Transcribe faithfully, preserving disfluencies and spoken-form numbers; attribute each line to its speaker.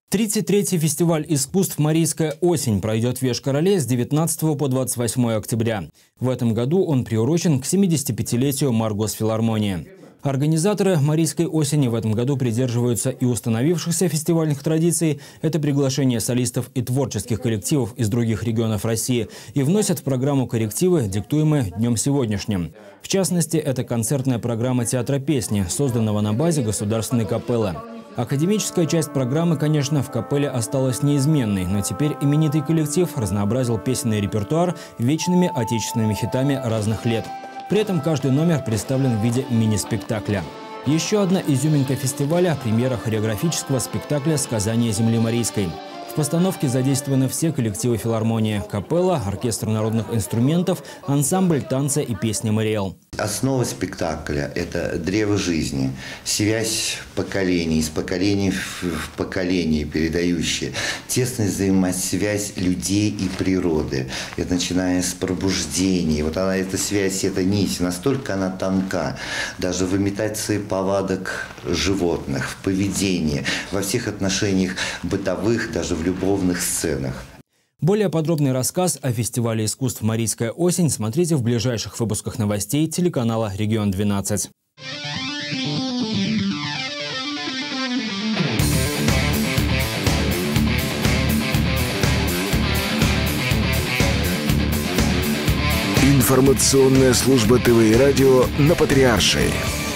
Speaker 1: тридцать третий фестиваль искусств «Марийская осень» пройдет в Йошкар-Оле с девятнадцатого по двадцать восьмое октября. В этом году он приурочен к семидесятипятилетию Маргосфилармонии. Организаторы «Марийской осени» в этом году придерживаются и установившихся фестивальных традиций. Это приглашение солистов и творческих коллективов из других регионов России и вносят в программу коррективы, диктуемые днем сегодняшним. В частности, это концертная программа театра песни, созданного на базе Государственной капеллы. Академическая часть программы, конечно, в капелле осталась неизменной, но теперь именитый коллектив разнообразил песенный репертуар вечными отечественными хитами разных лет. При этом каждый номер представлен в виде мини-спектакля. Еще одна изюминка фестиваля – премьера хореографического спектакля «Сказание земли Марийской». В постановке задействованы все коллективы филармонии – капелла, оркестр народных инструментов, ансамбль танца и песни «Мариэл».
Speaker 2: Основа спектакля – это древо жизни, связь поколений, из поколения в поколение передающая, тесная взаимосвязь людей и природы. Это начиная с пробуждения. Вот она, эта связь, эта нить, настолько она тонка, даже в имитации повадок животных, в поведении, во всех отношениях бытовых, даже в любовных сценах.
Speaker 1: Более подробный рассказ о фестивале искусств «Марийская осень» смотрите в ближайших выпусках новостей телеканала «Регион двенадцать».
Speaker 3: Информационная служба ТВ и радио на Патриаршей.